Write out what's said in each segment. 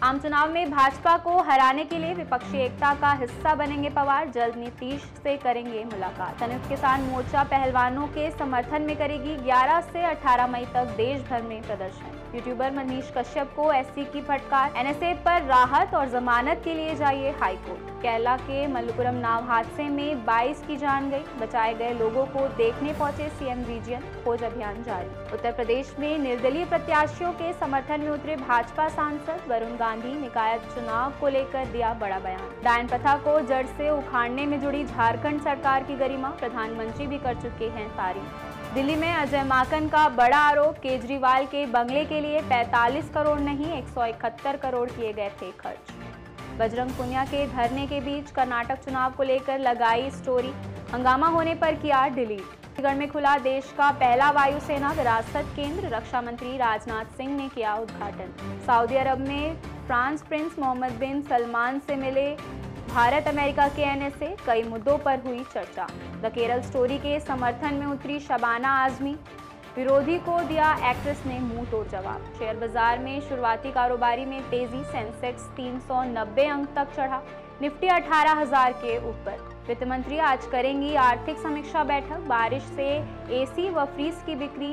आम चुनाव में भाजपा को हराने के लिए विपक्षी एकता का हिस्सा बनेंगे पवार, जल्द नीतीश से करेंगे मुलाकात। संयुक्त किसान मोर्चा पहलवानों के समर्थन में करेगी 11 से 18 मई तक देश भर में प्रदर्शन। यूट्यूबर मनीष कश्यप को एससी की फटकार, एनएसए पर राहत और जमानत के लिए जाइए हाईकोर्ट। केरला के मल्लपुरम नाव हादसे में 22 की जान गई, बचाए गए लोगों को देखने पहुंचे सीएम रीजन, खोज अभियान जारी। उत्तर प्रदेश में निर्दलीय प्रत्याशियों के समर्थन में उतरे भाजपा सांसद वरुण गांधी निकाय चुनाव को लेकर दिया बड़ा बयान। डायन प्रथा को जड़ से उखाड़ने में जुड़ी झारखंड सरकार की गरिमा, प्रधानमंत्री भी कर चुके हैं तारीफ। दिल्ली में अजय माकन का बड़ा आरोप, केजरीवाल के बंगले के लिए 45 करोड़ नहीं 171 करोड़ किए गए थे खर्च। बजरंग पुनिया के धरने के बीच कर्नाटक चुनाव को लेकर लगाई स्टोरी, हंगामा होने पर किया डिलीट। चंडीगढ़ में खुला देश का पहला वायुसेना विरासत केंद्र, रक्षा मंत्री राजनाथ सिंह ने किया उद्घाटन। सऊदी अरब में France prince Mohammed bin Salman से मिले भारत अमेरिका के एनएसए, कई मुद्दों पर हुई चर्चा। द केरल स्टोरी के समर्थन में उतरी शबाना आजमी, विरोधी को दिया एक्ट्रेस ने मुंह तोड़ जवाब। शेयर बाजार में शुरुआती कारोबारी में तेजी, सेंसेक्स 390 अंक तक चढ़ा, निफ्टी 18,000 के ऊपर। वित्त मंत्री आज करेंगी आर्थिक समीक्षा बैठक, बारिश से एसी व फ्रीज की बिक्री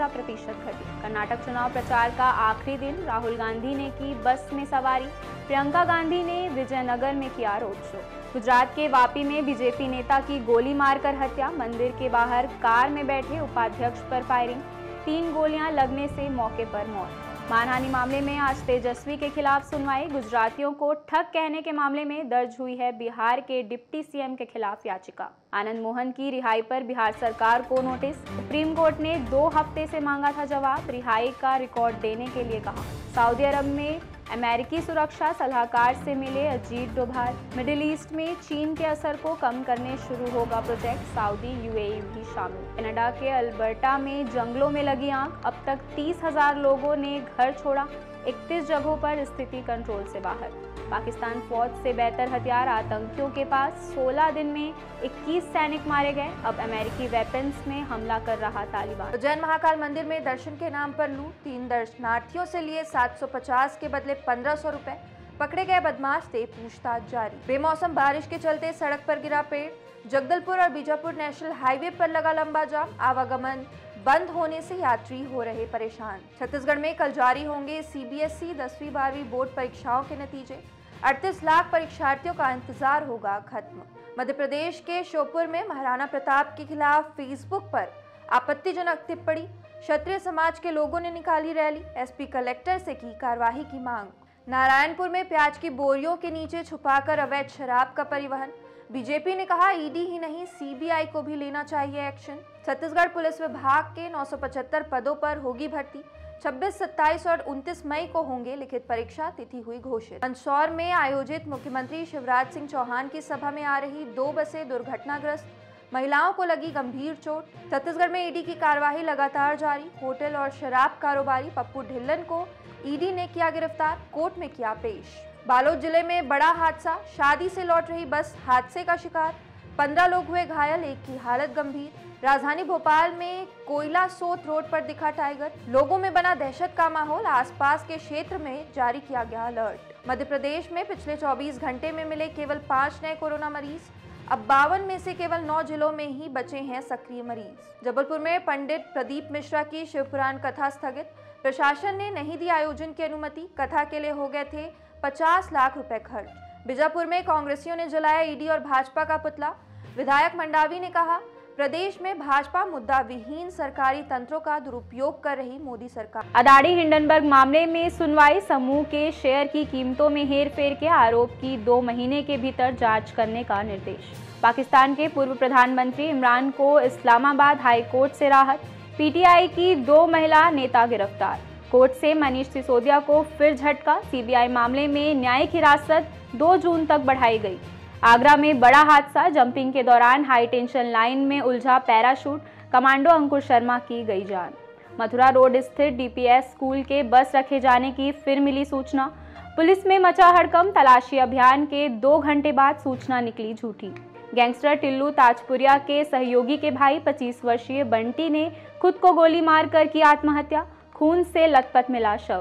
15% घटी। कर्नाटक चुनाव प्रचार का आखिरी दिन, राहुल गांधी ने की बस में सवारी, प्रियंका गांधी ने विजयनगर में किया रोड शो। गुजरात के वापी में बीजेपी नेता की गोली मारकर हत्या, मंदिर के बाहर कार में बैठे उपाध्यक्ष पर फायरिंग, 3 गोलियां लगने से मौके पर मौत। मानहानि मामले में आज तेजस्वी के खिलाफ सुनवाई, गुजरातियों को ठग कहने के मामले में दर्ज हुई है बिहार के डिप्टी सीएम के खिलाफ याचिका। आनंद मोहन की रिहाई पर बिहार सरकार को नोटिस, सुप्रीम कोर्ट ने 2 हफ्ते से मांगा था जवाब, रिहाई का रिकॉर्ड देने के लिए कहा। सऊदी अरब में अमेरिकी सुरक्षा सलाहकार से मिले अजीत डोभाल। मिडिल ईस्ट में चीन के असर को कम करने शुरू होगा प्रोजेक्ट, सऊदी यूएई भी शामिल। कनाडा के अल्बर्टा में जंगलों में लगी आग, अब तक 30,000 लोगों ने घर छोड़ा, 31 जगहों पर स्थिति कंट्रोल से बाहर। पाकिस्तान फौज से बेहतर हथियार आतंकियों के पास, 16 दिन में 21 सैनिक मारे गए, अब अमेरिकी वेपन्स में हमला कर रहा तालिबान। उज्जैन महाकाल मंदिर में दर्शन के नाम पर लूट, 3 दर्शनार्थियों से लिए 750 के बदले 1500 रुपए, पकड़े गए बदमाश से पूछताछ जारी। बेमौसम बारिश के चलते सड़क पर गिरा पेड़, जगदलपुर और बीजापुर नेशनल हाईवे पर लगा लंबा जाम, आवागमन बंद होने से यात्री हो रहे परेशान। छत्तीसगढ़ में कल जारी होंगे सीबीएसई 10वीं 12वीं बोर्ड परीक्षाओं के नतीजे, 38 लाख परीक्षार्थियों का इंतजार होगा खत्म। मध्य प्रदेश के श्योपुर में महाराणा प्रताप के खिलाफ फेसबुक पर आपत्तिजनक टिप्पणी, क्षत्रिय समाज के लोगों ने निकाली रैली, एसपी कलेक्टर से की कार्रवाई की मांग। नारायणपुर में प्याज की बोरियों के नीचे छुपाकर अवैध शराब का परिवहन, बीजेपी ने कहा ईडी ही नहीं सीबीआई को भी लेना चाहिए एक्शन। छत्तीसगढ़ पुलिस विभाग के 975 पदों पर होगी भर्ती, 26, 27 और 29 मई को होंगे लिखित परीक्षा, तिथि हुई घोषित। मंदसौर में आयोजित मुख्यमंत्री शिवराज सिंह चौहान की सभा में आ रही 2 बसें दुर्घटनाग्रस्त, महिलाओं को लगी गंभीर चोट। छत्तीसगढ़ में ईडी की कार्रवाई लगातार जारी, होटल और शराब कारोबारी पप्पू ढिल्लन को ईडी ने किया गिरफ्तार, कोर्ट में किया पेश। बालोद जिले में बड़ा हादसा, शादी से लौट रही बस हादसे का शिकार, 15 लोग हुए घायल, एक की हालत गंभीर। राजधानी भोपाल में कोयला सोत रोड पर दिखा टाइगर, लोगों में बना दहशत का माहौल, आसपास के क्षेत्र में जारी किया गया अलर्ट। मध्य प्रदेश में पिछले 24 घंटे में मिले केवल 5 नए कोरोना मरीज, अब 52 में से केवल 9 जिलों में ही बचे हैं सक्रिय मरीज। जबलपुर में पंडित प्रदीप मिश्रा की शिवपुराण कथा स्थगित, प्रशासन ने नहीं दी आयोजन की अनुमति, कथा के लिए हो गए थे 50 लाख रुपए खर्च। बीजापुर में कांग्रेसियों ने जलाया ईडी और भाजपा का पुतला, विधायक मंडावी ने कहा प्रदेश में भाजपा मुद्दा विहीन सरकारी तंत्रों का दुरुपयोग कर रही मोदी सरकार। अदानी हिंडनबर्ग मामले में सुनवाई, समूह के शेयर की कीमतों में हेरफेर के आरोप की 2 महीने के भीतर जांच करने का निर्देश। पाकिस्तान के पूर्व प्रधानमंत्री इमरान को इस्लामाबाद हाई कोर्ट से राहत, पीटीआई की 2 महिला नेता गिरफ्तार। कोर्ट से मनीष सिसोदिया को फिर झटका, सीबीआई मामले में न्यायिक हिरासत 2 जून तक बढ़ाई गई। आगरा में बड़ा हादसा, जंपिंग के दौरान हाई टेंशन लाइन में उलझा पैराशूट, कमांडो अंकुर शर्मा की गई जान। मथुरा रोड स्थित डीपीएस स्कूल के बस रखे जाने की फिर मिली सूचना, पुलिस में मचा हड़कंप, तलाशी अभियान के 2 घंटे बाद सूचना निकली झूठी। गैंगस्टर टिल्लू ताजपुरिया के सहयोगी के भाई 25 वर्षीय बंटी ने खुद को गोली मारकर की आत्महत्या, खून से लथपथ मिला शव।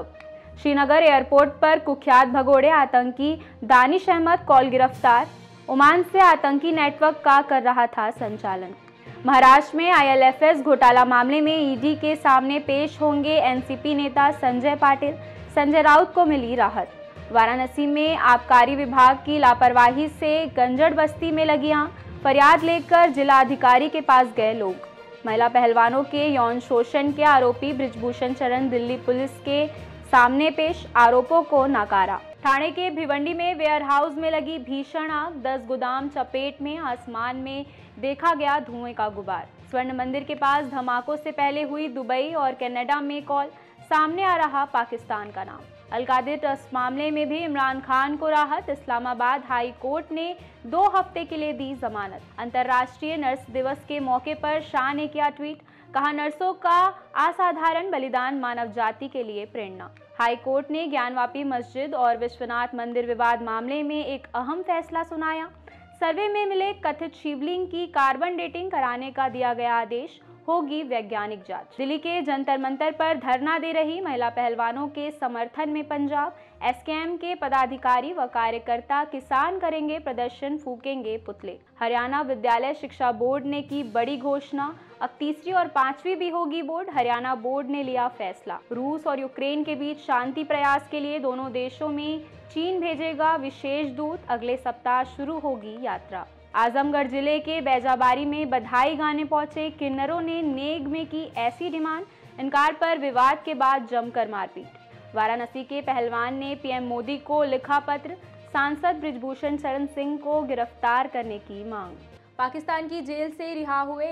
श्रीनगर एयरपोर्ट पर कुख्यात भगोड़े आतंकी दानिश अहमद कौल गिरफ्तार। ओमान से आतंकी नेटवर्क का कर रहा था संचालन। महाराष्ट्र में IL&FS घोटाला मामले में ईडी के सामने पेश होंगे एनसीपी नेता संजय पाटिल। संजय राउत को मिली राहत। वाराणसी में आबकारी विभाग की लापरवाही से गंजड़ बस्ती में लगी आग। फरियाद लेकर जिलाधिकारी के पास गए लोग। महिला पहलवानों के यौन शोषण के आरोपी बृजभूषण शरण दिल्ली पुलिस के सामने पेश, आरोपों को नकारा। ठाणे के भिवंडी में वेयरहाउस में लगी भीषण आग। 10 गोदाम चपेट में, आसमान में देखा गया धुएं का गुबार। स्वर्ण मंदिर के पास धमाकों से पहले हुई दुबई और कनाडा में कॉल, सामने आ रहा पाकिस्तान का नाम। अलकादिर ट्रस्ट मामले में भी इमरान खान को राहत। इस्लामाबाद हाई कोर्ट ने 2 हफ्ते के लिए दी जमानत। अंतर्राष्ट्रीय नर्स दिवस के मौके पर शाह ने किया ट्वीट, कहा नर्सों का असाधारण बलिदान मानव जाति के लिए प्रेरणा। हाई कोर्ट ने ज्ञानवापी मस्जिद और विश्वनाथ मंदिर विवाद मामले में एक अहम फैसला सुनाया। सर्वे में मिले कथित शिवलिंग की कार्बन डेटिंग कराने का दिया गया आदेश, होगी वैज्ञानिक जांच। दिल्ली के जंतर मंतर पर धरना दे रही महिला पहलवानों के समर्थन में पंजाब। एसकेएम के पदाधिकारी व कार्यकर्ता किसान करेंगे प्रदर्शन, फूकेंगे पुतले। हरियाणा विद्यालय शिक्षा बोर्ड ने की बड़ी घोषणा, अब 3री और 5वीं भी होगी बोर्ड। हरियाणा बोर्ड ने लिया फैसला। रूस और यूक्रेन के बीच शांति प्रयास के लिए दोनों देशों में चीन भेजेगा विशेष दूत। अगले सप्ताह शुरू होगी यात्रा। आजमगढ़ जिले के बैजाबारी में बधाई गाने पहुंचे किन्नरों ने नेग में की ऐसी डिमांड, इनकार पर विवाद के बाद जमकर मारपीट। वाराणसी के पहलवान ने पीएम मोदी को लिखा पत्र, सांसद बृजभूषण शरण सिंह को गिरफ्तार करने की मांग। पाकिस्तान की जेल से रिहा हुए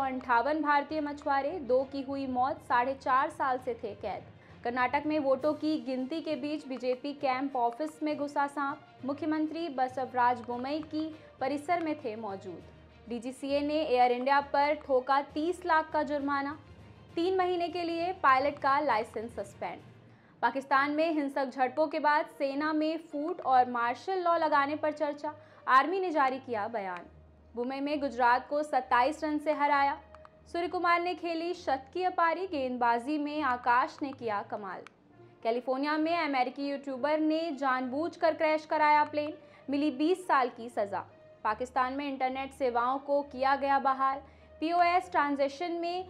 158 भारतीय मछुआरे, 2 की हुई मौत, 4.5 साल से थे कैद। कर्नाटक में वोटों की गिनती के बीच बीजेपी कैंप ऑफिस में घुसा सांप। मुख्यमंत्री बसवराज बोम्मई की परिसर में थे मौजूद। डीजीसीए ने एयर इंडिया पर ठोका 30 लाख का जुर्माना। 3 महीने के लिए पायलट का लाइसेंस सस्पेंड। पाकिस्तान में हिंसक झड़पों के बाद सेना में फूट और मार्शल लॉ लगाने पर चर्चा, आर्मी ने जारी किया बयान। मुंबई में गुजरात को 27 रन से हराया। सूर्य कुमार ने खेली शतकीय पारी। गेंदबाजी में आकाश ने किया कमाल। कैलिफोर्निया में अमेरिकी यूट्यूबर ने जानबूझकर क्रैश कराया प्लेन, मिली 20 साल की सजा। पाकिस्तान में इंटरनेट सेवाओं को किया गया बहाल। पीओएस ट्रांजैक्शन में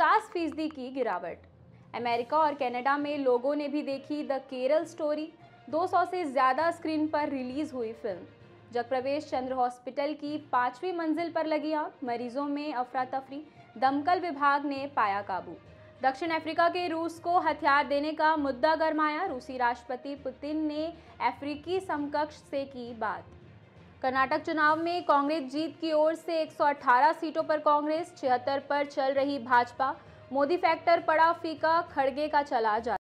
50% की गिरावट। अमेरिका और कनाडा में लोगों ने भी देखी द केरल स्टोरी। 200 से ज़्यादा स्क्रीन पर रिलीज हुई फिल्म। जगप्रवेश चंद्र हॉस्पिटल की 5वीं मंजिल पर लगी आग, मरीजों में अफरा तफरी। दमकल विभाग ने पाया काबू। दक्षिण अफ्रीका के रूस को हथियार देने का मुद्दा गरमाया। रूसी राष्ट्रपति पुतिन ने अफ्रीकी समकक्ष से की बात। कर्नाटक चुनाव में कांग्रेस जीत की ओर से 118 सीटों पर कांग्रेस, 76 पर चल रही भाजपा। मोदी फैक्टर पड़ा फीका, खड़गे का चला जाता।